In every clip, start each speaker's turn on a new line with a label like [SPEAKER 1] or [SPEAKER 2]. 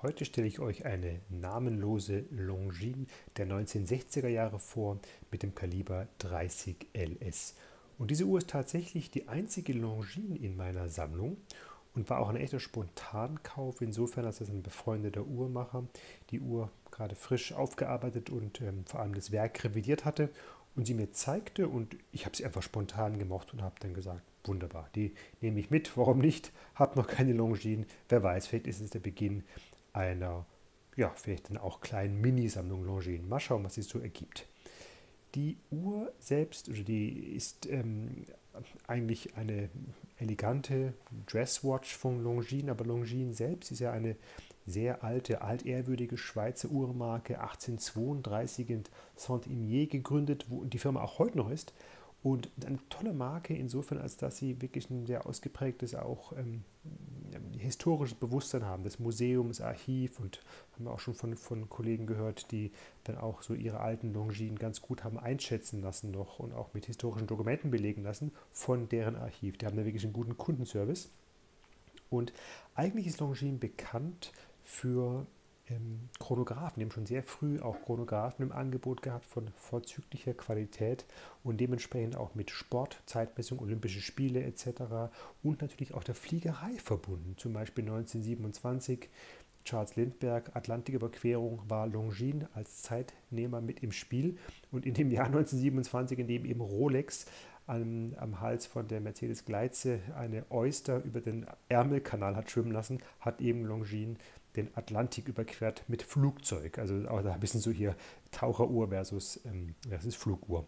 [SPEAKER 1] Heute stelle ich euch eine namenlose Longines der 1960er Jahre vor mit dem Kaliber 30 LS. Und diese Uhr ist tatsächlich die einzige Longines in meiner Sammlung und war auch ein echter Spontankauf, insofern, als das ein befreundeter Uhrmacher die Uhr gerade frisch aufgearbeitet und vor allem das Werk revidiert hatte und sie mir zeigte, und ich habe sie einfach spontan gemocht und habe dann gesagt, wunderbar, die nehme ich mit, warum nicht? Habe noch keine Longines, wer weiß, vielleicht ist es der Beginn einer, ja, vielleicht dann auch kleinen Mini-Sammlung Longines. Mal schauen, was sich so ergibt. Die Uhr selbst, also die ist eigentlich eine elegante Dresswatch von Longines, aber Longines selbst ist ja eine sehr alte, altehrwürdige Schweizer Uhrmarke, 1832 in Saint-Imier gegründet, wo die Firma auch heute noch ist. Und eine tolle Marke insofern, als dass sie wirklich ein sehr ausgeprägtes auch historisches Bewusstsein haben. Das Museum, das Archiv, und haben wir auch schon von Kollegen gehört, die dann auch so ihre alten Longines ganz gut haben einschätzen lassen noch und auch mit historischen Dokumenten belegen lassen von deren Archiv. Die haben da wirklich einen guten Kundenservice. Und eigentlich ist Longines bekannt für Chronographen. Die haben schon sehr früh auch Chronographen im Angebot gehabt von vorzüglicher Qualität und dementsprechend auch mit Sport, Zeitmessung, Olympische Spiele etc. und natürlich auch der Fliegerei verbunden. Zum Beispiel 1927 Charles Lindbergh, Atlantiküberquerung, war Longines als Zeitnehmer mit im Spiel, und in dem Jahr 1927, in dem eben Rolex am Hals von der Mercedes Gleize eine Oyster über den Ärmelkanal hat schwimmen lassen, hat eben Longines den Atlantik überquert mit Flugzeug. Also auch da ein bisschen so hier Taucheruhr versus Fluguhr.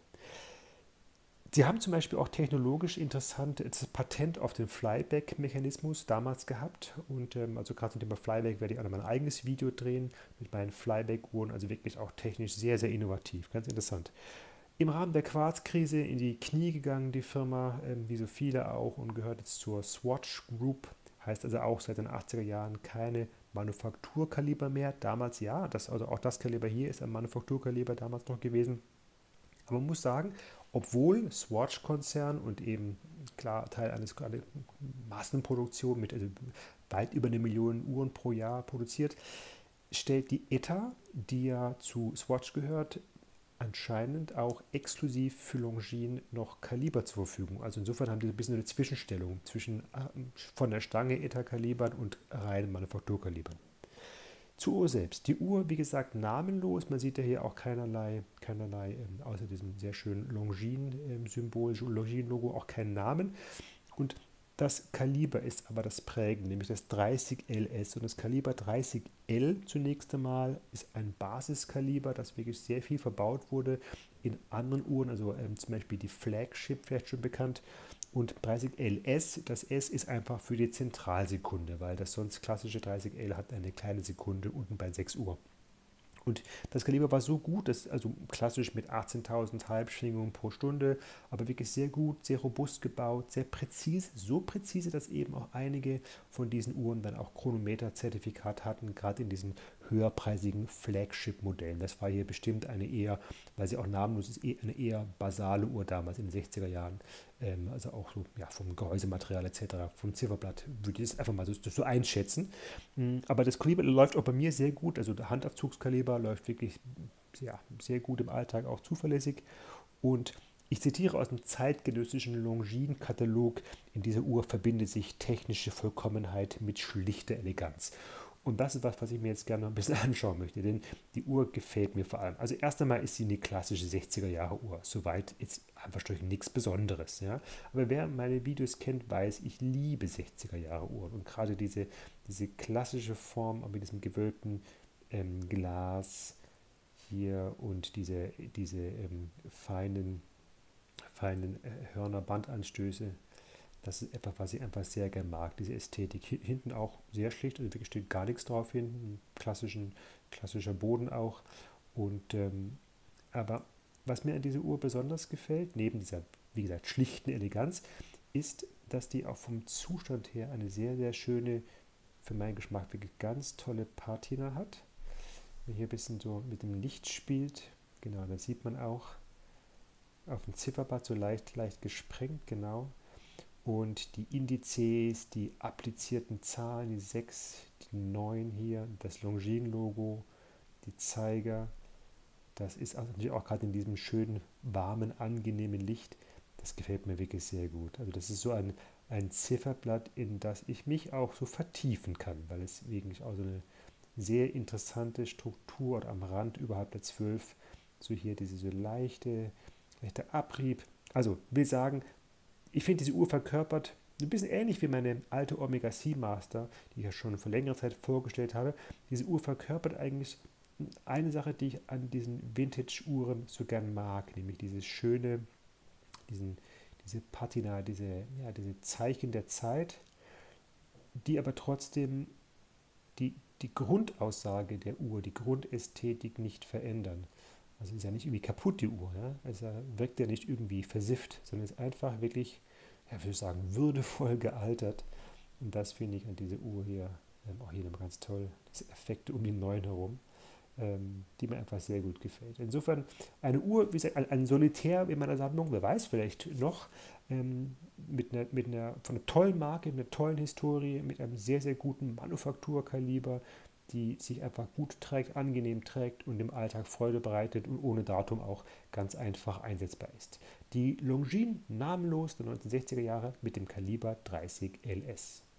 [SPEAKER 1] Sie haben zum Beispiel auch technologisch interessant das Patent auf den Flyback-Mechanismus damals gehabt. Und also gerade zum Thema Flyback werde ich auch noch mein eigenes Video drehen mit meinen Flyback-Uhren. Also wirklich auch technisch sehr, sehr innovativ. Ganz interessant. Im Rahmen der Quarzkrise in die Knie gegangen, die Firma, wie so viele auch, und gehört jetzt zur Swatch Group. Heißt also auch seit den 80er Jahren keine Manufakturkaliber mehr. Damals ja, also auch das Kaliber hier ist ein Manufakturkaliber damals noch gewesen. Aber man muss sagen, obwohl Swatch-Konzern und eben klar Teil eines Massenproduktion mit also weit über 1 Million Uhren pro Jahr produziert, stellt die ETA, die ja zu Swatch gehört, anscheinend auch exklusiv für Longines noch Kaliber zur Verfügung. Also insofern haben die ein bisschen eine Zwischenstellung zwischen von der Stange ETA-Kalibern und reinen Manufakturkalibern. Zur Uhr selbst. Die Uhr, wie gesagt, namenlos. Man sieht ja hier auch keinerlei außer diesem sehr schönen Longines-Symbol, Longines-Logo, auch keinen Namen. Und das Kaliber ist aber das Prägende, nämlich das 30 LS. Und das Kaliber 30L zunächst einmal ist ein Basiskaliber, das wirklich sehr viel verbaut wurde in anderen Uhren, also zum Beispiel die Flagship, vielleicht schon bekannt. Und 30 LS, das S ist einfach für die Zentralsekunde, weil das sonst klassische 30L hat eine kleine Sekunde unten bei 6 Uhr. Und das Kaliber war so gut, dass, also klassisch mit 18.000 Halbschwingungen pro Stunde, aber wirklich sehr gut, sehr robust gebaut, sehr präzise, so präzise, dass eben auch einige von diesen Uhren dann auch Chronometer-Zertifikat hatten, gerade in diesen höherpreisigen Flagship-Modellen. Das war hier bestimmt eine eher, weil sie auch namenlos ist, eine eher basale Uhr damals in den 60er Jahren. Also auch so, ja, vom Gehäusematerial etc., vom Zifferblatt würde ich das einfach mal so einschätzen. Aber das Kaliber läuft auch bei mir sehr gut, also der Handabzugskaliber läuft wirklich sehr gut im Alltag, auch zuverlässig. Und ich zitiere aus dem zeitgenössischen Longines-Katalog: In dieser Uhr verbindet sich technische Vollkommenheit mit schlichter Eleganz. Und das ist was ich mir jetzt gerne noch ein bisschen anschauen möchte, denn die Uhr gefällt mir vor allem. Also erst einmal ist sie eine klassische 60er-Jahre-Uhr. Soweit ist einfach durch nichts Besonderes. Ja? Aber wer meine Videos kennt, weiß, ich liebe 60er-Jahre-Uhren. Und gerade diese klassische Form mit diesem gewölbten Glas hier und diese feinen Hörner-Bandanstöße, das ist etwas, was ich einfach sehr gerne mag, diese Ästhetik. Hinten auch sehr schlicht, also wirklich steht gar nichts drauf hinten, klassischer Boden auch. Und aber was mir an dieser Uhr besonders gefällt, neben dieser, wie gesagt, schlichten Eleganz, ist, dass die auch vom Zustand her eine sehr, sehr schöne, für meinen Geschmack wirklich ganz tolle Patina hat. Wenn hier ein bisschen so mit dem Licht spielt, genau, da sieht man auch auf dem Zifferblatt so leicht gesprengt, genau. und die Indizes, die applizierten Zahlen, die 6, die 9 hier, das Longines-Logo, die Zeiger. Das ist also natürlich auch gerade in diesem schönen, warmen, angenehmen Licht. Das gefällt mir wirklich sehr gut. Also das ist so ein Zifferblatt, in das ich mich auch so vertiefen kann, weil es wirklich auch so eine sehr interessante Struktur hat am Rand überhalb der 12. So hier diese so leichte Abrieb. Also will sagen, ich finde diese Uhr verkörpert ein bisschen ähnlich wie meine alte Omega Seamaster, die ich ja schon vor längerer Zeit vorgestellt habe. Diese Uhr verkörpert eigentlich eine Sache, die ich an diesen Vintage-Uhren so gern mag, nämlich dieses schöne, diese Patina, diese Zeichen der Zeit, die aber trotzdem die Grundaussage der Uhr, die Grundästhetik nicht verändern. Also ist ja nicht irgendwie kaputt, die Uhr. Ja? Also wirkt ja nicht irgendwie versifft, sondern ist einfach wirklich, ja, würde ich sagen, würdevoll gealtert. Und das finde ich an dieser Uhr hier auch hier nochmal ganz toll. Diese Effekte um die 9 herum, die mir einfach sehr gut gefällt. Insofern eine Uhr, wie gesagt, ein Solitär in meiner Sammlung, wer weiß, vielleicht noch, von einer tollen Marke, mit einer tollen Historie, mit einem sehr, sehr guten Manufakturkaliber, die sich einfach gut trägt, angenehm trägt und im Alltag Freude bereitet und ohne Datum auch ganz einfach einsetzbar ist. Die Longines namenlos der 1960er Jahre mit dem Kaliber 30 LS.